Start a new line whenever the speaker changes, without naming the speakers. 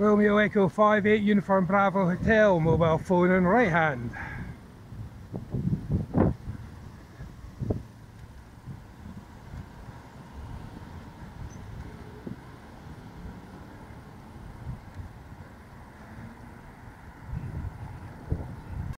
Romeo Echo 58 Uniform Bravo Hotel, mobile phone in right hand.